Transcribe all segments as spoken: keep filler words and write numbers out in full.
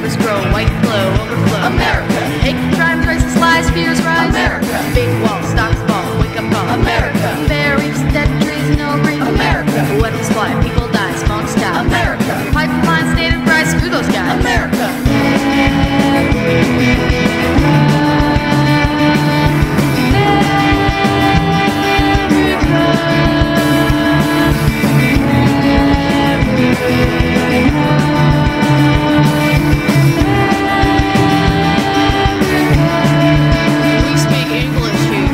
Numbers grow, white flow, overflow. America. Hate, crime, crisis, lies, fears rise. America. Big wall, stocks fall, wake up call. America. Bare reefs, dead trees, no green. America. Weapons fly, people die, smoke sky. America. Pipeline, state and price, screw those guys. America. We speak English here.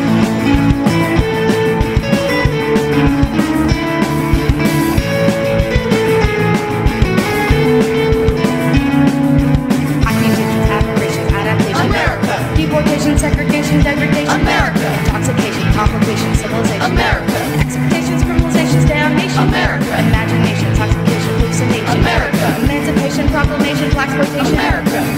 Accusations, aberrations, adaptation. America. Deportation, segregation, degradation. America. Intoxication, complication, civilization. America. Expectations, criminalizations, damnation. America. Imagination, intoxication, hallucination. America. Emancipation, proclamation, blaxploitation. America.